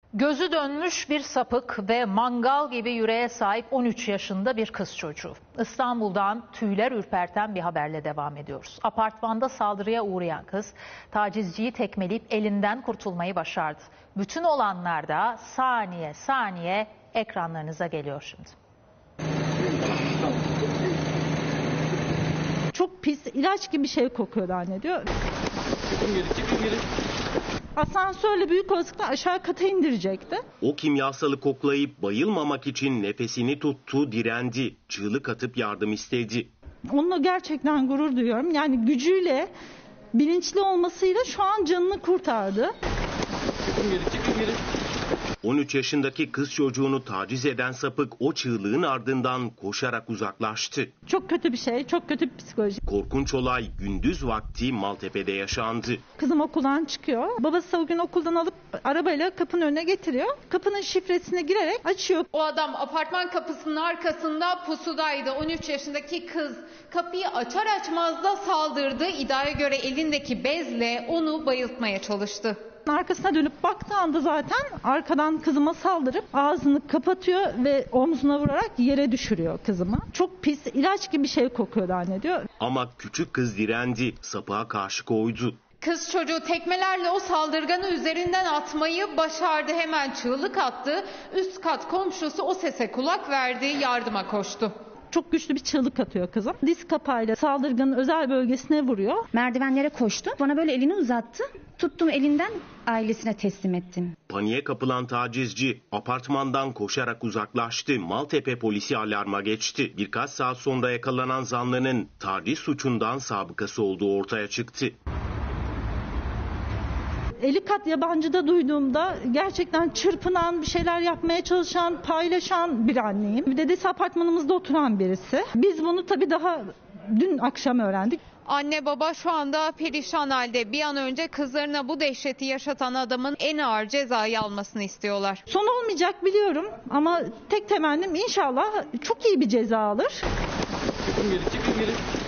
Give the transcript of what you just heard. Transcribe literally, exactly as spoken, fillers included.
Gözü dönmüş bir sapık ve mangal gibi yüreğe sahip on üç yaşında bir kız çocuğu. İstanbul'dan tüyler ürperten bir haberle devam ediyoruz. Apartmanda saldırıya uğrayan kız tacizciyi tekmeleyip elinden kurtulmayı başardı. Bütün olanlar da saniye saniye ekranlarınıza geliyor şimdi. Çok pis, ilaç gibi bir şey kokuyordu anne diyor. Asansörle büyük olasılıkla aşağı kata indirecekti. O kimyasalı koklayıp bayılmamak için nefesini tuttu, direndi. Çığlık atıp yardım istedi. Onunla gerçekten gurur duyuyorum. Yani gücüyle, bilinçli olmasıyla şu an canını kurtardı. on üç yaşındaki kız çocuğunu taciz eden sapık o çığlığın ardından koşarak uzaklaştı. Çok kötü bir şey, çok kötü bir psikoloji. Korkunç olay gündüz vakti Maltepe'de yaşandı. Kızım okuldan çıkıyor. Babası o gün okuldan alıp arabayla kapının önüne getiriyor. Kapının şifresine girerek açıyor. O adam apartman kapısının arkasında pusudaydı. on üç yaşındaki kız kapıyı açar açmaz da saldırdı. İddiaya göre elindeki bezle onu bayıltmaya çalıştı. Arkasına dönüp baktığı anda zaten arkadan kızıma saldırıp ağzını kapatıyor ve omzuna vurarak yere düşürüyor kızımı. Çok pis, ilaç gibi bir şey kokuyordu anne diyor. Ama küçük kız direndi, sapığa karşı koydu. Kız çocuğu tekmelerle o saldırganı üzerinden atmayı başardı. Hemen çığlık attı. Üst kat komşusu o sese kulak verdi, yardıma koştu. Çok güçlü bir çığlık atıyor kızım. Diz kapağıyla saldırganın özel bölgesine vuruyor. Merdivenlere koştu. Bana böyle elini uzattı. Tuttum elinden, ailesine teslim ettim. Paniğe kapılan tacizci apartmandan koşarak uzaklaştı. Maltepe polisi alarma geçti. Birkaç saat sonra yakalanan zanlının taciz suçundan sabıkası olduğu ortaya çıktı. Eli kat yabancıda duyduğumda gerçekten çırpınan, bir şeyler yapmaya çalışan, paylaşan bir anneyim. Dedesi apartmanımızda oturan birisi. Biz bunu tabii daha dün akşam öğrendik. Anne baba şu anda perişan halde. Bir an önce kızlarına bu dehşeti yaşatan adamın en ağır cezayı almasını istiyorlar. Son olmayacak biliyorum ama tek temennim inşallah çok iyi bir ceza alır. Çıkın geri, çıkın geri.